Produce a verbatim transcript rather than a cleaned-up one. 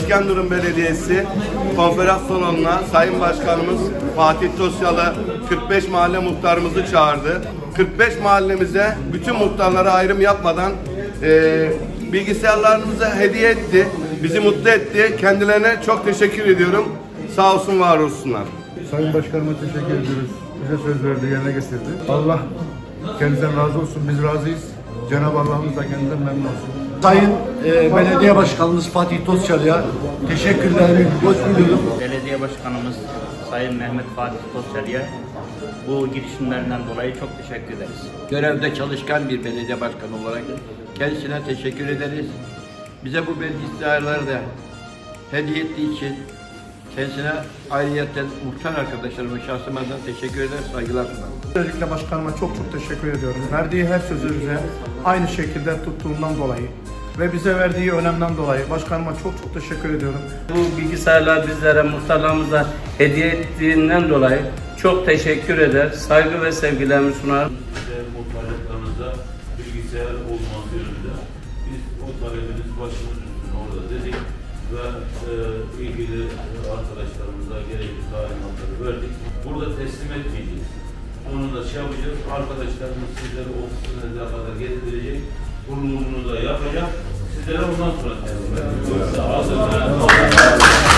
İskenderun Belediyesi konferans salonuna Sayın Başkanımız Fatih Tosyalı kırk beş mahalle muhtarımızı çağırdı. kırk beş mahallemize bütün muhtarlara ayrım yapmadan e, bilgisayarlarımızı hediye etti. Bizi mutlu etti. Kendilerine çok teşekkür ediyorum. Sağ olsun, var olsunlar. Sayın Başkanıma teşekkür ediyoruz. Bize söz verdi, yerine getirdi. Allah kendisinden razı olsun. Biz razıyız. Cenab-ı Allah'ımız da kendinden memnun olsun. Sayın e, Belediye Başkanımız Fatih Tosyalı'ya teşekkürlerimi gösteriyorum. Belediye Başkanımız Sayın Mehmet Fatih Tosyalı'ya bu girişimlerinden dolayı çok teşekkür ederiz. Görevde çalışkan bir belediye başkanı olarak kendisine teşekkür ederiz. Bize bu bilgisayarları da hediye ettiği için kendisine ayrıyeten muhtar arkadaşlarıma şahsımdan teşekkür eder, saygılar sunarım. Özellikle başkanıma çok çok teşekkür ediyorum. Verdiği her sözü bize aynı şekilde tuttuğundan dolayı ve bize verdiği önemden dolayı başkanıma çok çok teşekkür ediyorum. Bu bilgisayarlar bizlere, muhtarlarımıza hediye ettiğinden dolayı çok teşekkür eder, saygı ve sevgilerimi sunar. Muhtarlıklarımızda bilgisayar olması yönünde biz o talebimiz başımız üstüne orada dedik ve e, ilgili arkadaşlarımıza gerekli talimatları verdik. Burada teslim etmeyeceğiz. Onu da şey yapacağız. Arkadaşlarımız sizlere ofisinize kadar getirecek. Kurulumunu da yapacak. Sizlere ondan sonra teslim edeceğiz.